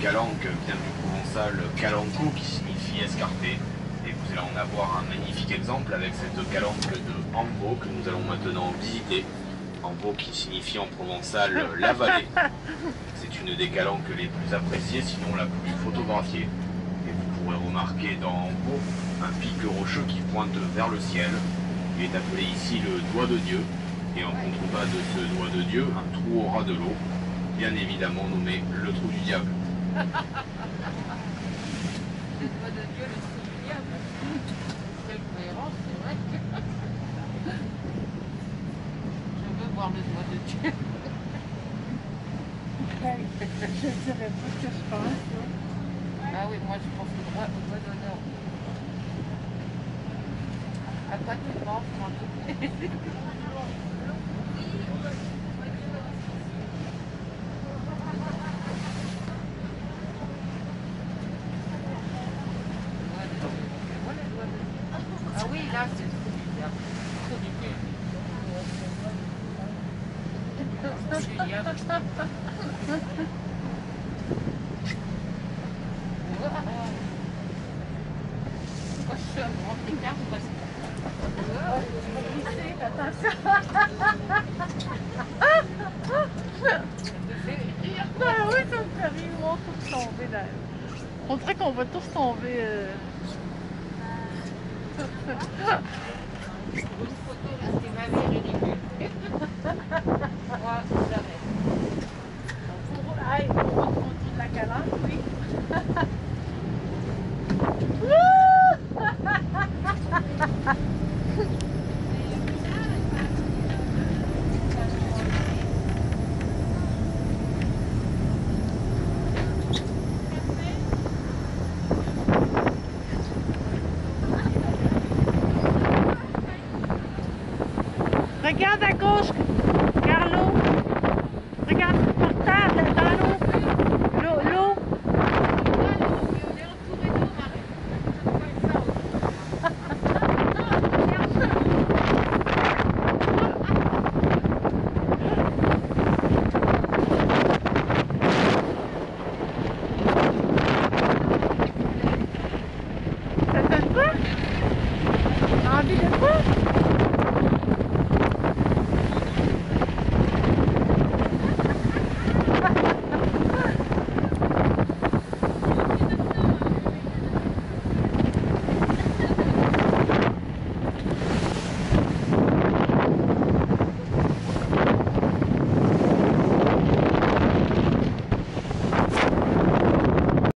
calanque vient du provençal calanco qui signifie escarpé. Et vous allez en avoir un magnifique exemple avec cette calanque de Ambo que nous allons maintenant visiter. Ambo qui signifie en provençal la vallée. C'est une des calanques les plus appréciées, sinon la plus photographiée. Et vous pourrez remarquer dans Ambo un pic rocheux qui pointe vers le ciel. Il est appelé ici le doigt de Dieu. Et en contrebas de ce doigt de Dieu, un trou au ras de l'eau, bien évidemment nommé le trou du diable. Le doigt de Dieu, le trou du diable. Quelle cohérence, c'est vrai. Je veux voir le doigt de Dieu. Je ne dirais pas ce que je pense. Ah oui, moi je pense au doigt d'honneur. À quoi tu penses, Mandy? Ah oui, là c'est le trou du diable. Trou du diable. Trou du diable. Moi je suis un grand écart parce que... Attention. Ah oui, ça me fait rire. On va tous tomber là. On dirait qu'on va tous tomber. Une photo là, c'est ma vie ridicule. Moi, jamais. Pour rencontrer de la calanque, oui. Regarde à gauche, Carlo. Regarde par terre, dans l'eau. L'eau. Ça donne quoi? Envie de quoi?